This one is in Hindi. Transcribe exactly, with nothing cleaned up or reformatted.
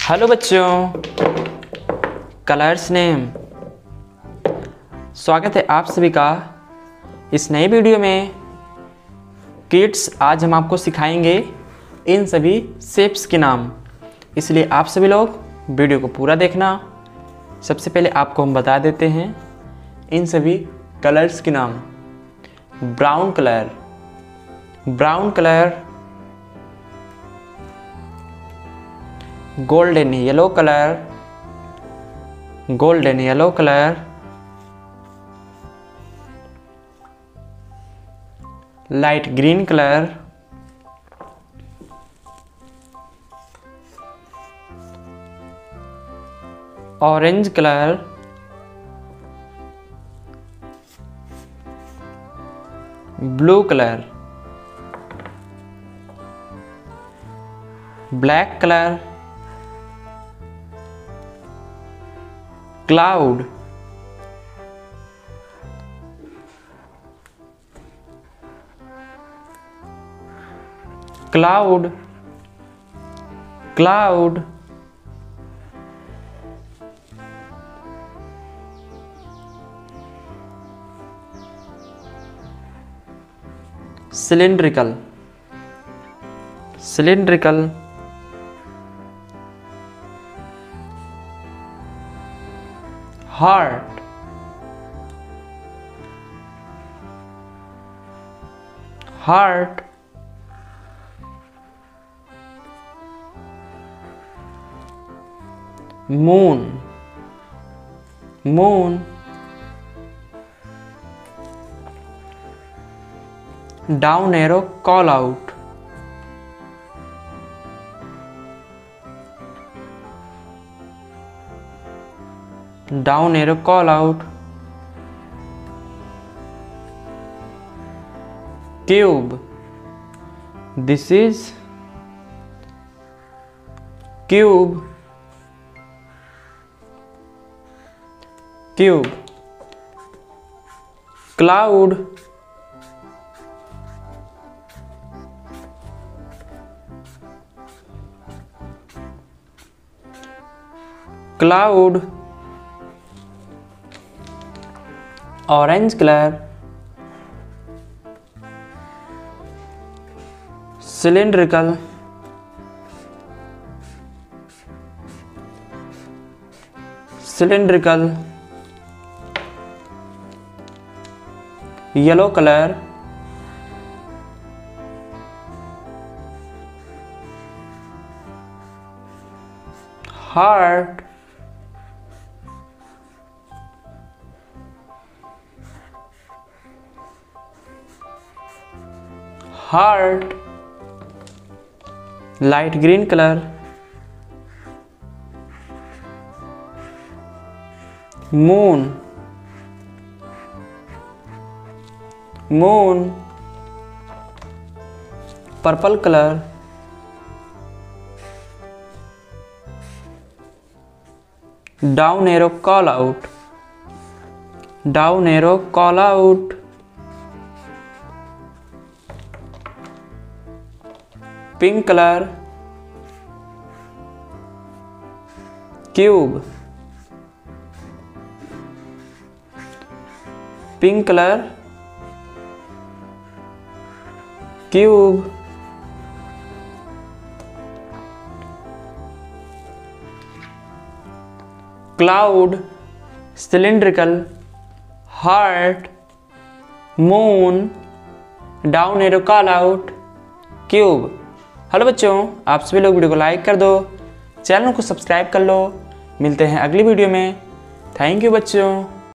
हेलो बच्चों, कलर्स नेम। स्वागत है आप सभी का इस नए वीडियो में। किड्स, आज हम आपको सिखाएंगे इन सभी शेप्स के नाम, इसलिए आप सभी लोग वीडियो को पूरा देखना। सबसे पहले आपको हम बता देते हैं इन सभी कलर्स के नाम। Brown colour, brown colour. Golden yellow colour, golden yellow colour. Light green colour, orange colour, blue colour, black colour, cloud, cloud, cloud. Cylindrical, cylindrical. Heart, heart. Moon, moon. Down arrow call out, down arrow call out. Cube, this is cube, cube. Cloud, cloud. Orange colour, cylindrical, cylindrical. Yellow colour, heart, heart. Light green colour, moon, moon. Purple colour, down arrow call out, down arrow call out. Pink colour, cube, pink colour, cube. Cloud, cylindrical, heart, moon, down arrow call out, cube. Hello बच्चों, आप सभी लोग वीडियो को लाइक कर दो, चैनल को सब्सक्राइब कर लो। मिलते हैं अगली वीडियो में। थैंक यू बच्चों।